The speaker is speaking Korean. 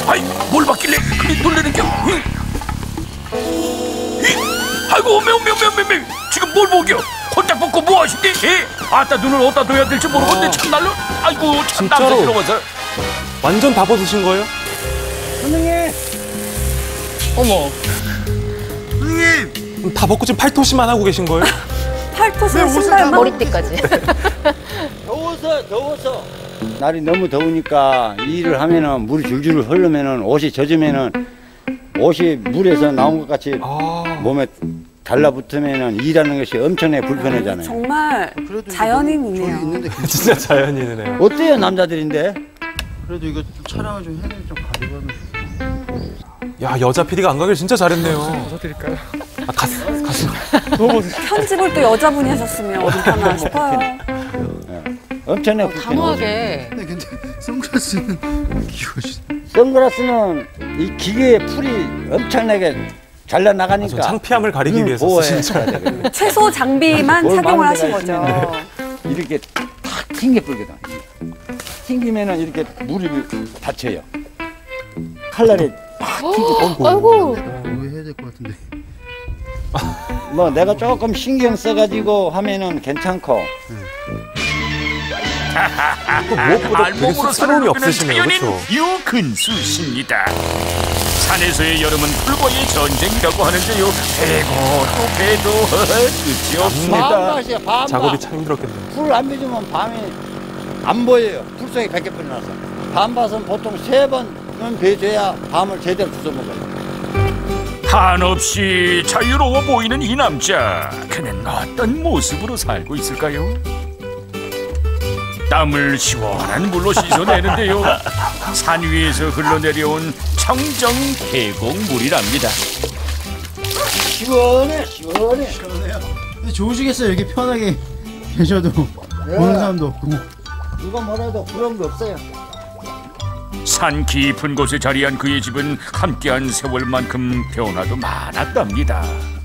아이, 뭘 봤길래 그리 놀래는겨? 아이고, 매우. 지금 뭘 보겨? 혼자 벗고 뭐 하신대? 아따, 눈을 어디다 둬야 될지 모르겠는데 참 날로. 아이고, 참 진짜로? 남자스러워서. 완전 다 벗으신 거예요? 선생님! 어머. 선생님! 그럼 다 벗고 지금 팔토시만 하고 계신 거예요? 팔토시 신발만? 머리띠까지. 더워서. 날이 너무 더우니까 일을 하면은 물이 줄줄 흐르면은 옷이 젖으면은 옷이 물에서 나온 것 같이 몸에 달라붙으면은 일하는 것이 엄청나게 불편하잖아요. 정말 자연인이네요. 진짜 자연인이네요. 어때요, 남자들인데? 그래도 이거 촬영을 좀 해야 되면 좀 가져가면. 야, 여자 PD가 안 가길 진짜 잘했네요. 벗어드릴까요? 아, 가슴. 편집을 또 여자분이 하셨으면 어떡하나 싶어요. 엄청나게 불편해요. 단호하게. 근데 선글라스는 귀여우시. 선글라스는 이 기계의 풀이 엄청나게 잘라 나가니까 전 창피함을 가리기 위해서 쓰신 줄 알아요. 최소 장비만 뭘 착용을 많은 하신 데가 거죠. 있으면은 이렇게 탁 튕겨 불거든. 튕기면은 이렇게 물이 닫혀요. 칼날이 탁 튕겨. 아이고. 해야 될 것 같은데. 뭐 내가 조금 신경 써가지고 하면은 괜찮고. 또 무엇보다 되게 알몸으로 쑥스러움이 살을 높이는 없으시네요, 자연인 그렇죠? 유근수십니다. 산에서의 여름은 불과의 전쟁이라고 하는데요. 배고 또 배도 끝이 없습니다. 밤낮이야, 밤낮. 작업이 참 힘들었겠네요. 불 안 비주면 밤이 안 보여요. 불 속에 100개 나서. 밤밭은 보통 3번은 배줘야 밤을 제대로 주워 먹어요. 한없이 자유로워 보이는 이 남자, 그는 어떤 모습으로 살고 있을까요? 땀을 시원한 물로 씻어내는데요. 산 위에서 흘러내려온 청정 계곡물이랍니다. 시원해. 시원해요. 근데 좋으시겠어요. 여기 편하게 계셔도 보는 사람도 없고. 누가 뭐라도 그런 거 없어요. 산 깊은 곳에 자리한 그의 집은 함께한 세월만큼 변화도 많았답니다.